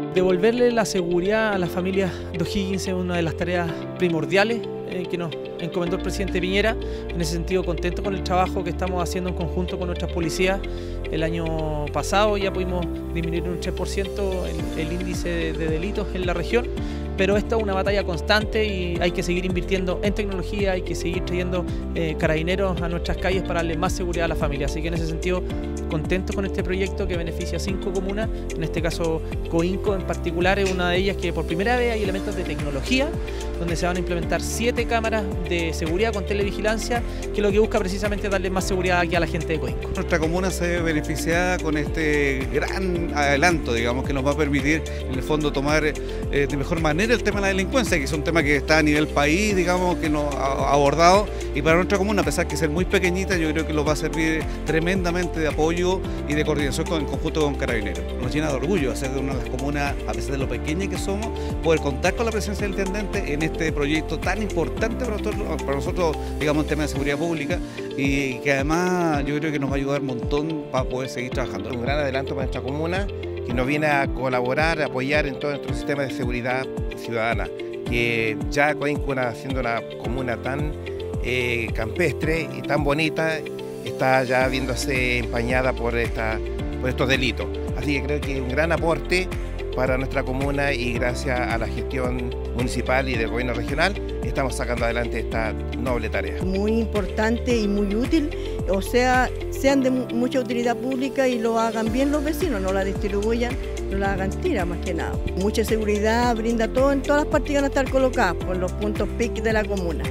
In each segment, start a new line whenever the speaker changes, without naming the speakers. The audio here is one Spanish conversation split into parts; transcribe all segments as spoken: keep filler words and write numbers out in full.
Devolverle la seguridad a las familias de O'Higgins es una de las tareas primordiales eh, que nos encomendó el presidente Piñera. En ese sentido, contento con el trabajo que estamos haciendo en conjunto con nuestras policías. El año pasado ya pudimos disminuir un tres por ciento el, el índice de, de delitos en la región, pero esta es una batalla constante y hay que seguir invirtiendo en tecnología, hay que seguir trayendo eh, carabineros a nuestras calles para darle más seguridad a la familia. Así que en ese sentido, contentos con este proyecto que beneficia a cinco comunas, en este caso Coinco en particular es una de ellas que por primera vez hay elementos de tecnología, donde se van a implementar siete cámaras de seguridad con televigilancia, que lo que busca precisamente es darle más seguridad aquí a la gente de Coinco.
Nuestra comuna se ve beneficiada con este gran adelanto, digamos, que nos va a permitir en el fondo tomar eh, de mejor manera el tema de la delincuencia, que es un tema que está a nivel país, digamos, que nos ha abordado, y para nuestra comuna, a pesar de ser muy pequeñita, yo creo que nos va a servir tremendamente de apoyo y de coordinación con, en conjunto con Carabineros. Nos llena de orgullo ser de una de las comunas, a pesar de lo pequeña que somos, poder contar con la presencia del intendente en este proyecto tan importante para nosotros, para nosotros digamos, en temas de seguridad pública, y que además yo creo que nos va a ayudar un montón para poder seguir trabajando.
Un gran adelanto para nuestra comuna, que nos viene a colaborar, a apoyar en todo nuestro sistema de seguridad ciudadana, que ya Coinco, siendo una comuna tan eh, campestre y tan bonita, está ya viéndose empañada por, esta, por estos delitos. Así que creo que es un gran aporte para nuestra comuna y gracias a la gestión municipal y del gobierno regional estamos sacando adelante esta noble tarea.
Muy importante y muy útil, o sea, sean de mucha utilidad pública y lo hagan bien los vecinos, no la distribuyan, no la hagan tira más que nada. Mucha seguridad, brinda todo, en todas las partes van a estar colocadas por los puntos P I C de la comuna.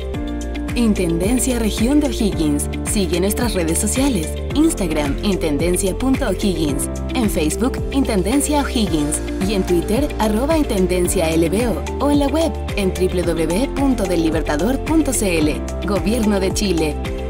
Intendencia Región de O'Higgins. Sigue nuestras redes sociales. Instagram, intendencia punto o'higgins. En Facebook, Intendencia O'Higgins. Y en Twitter, arroba Intendencia L B O. O en la web, en doble u doble u doble u punto del libertador punto c l. Gobierno de Chile.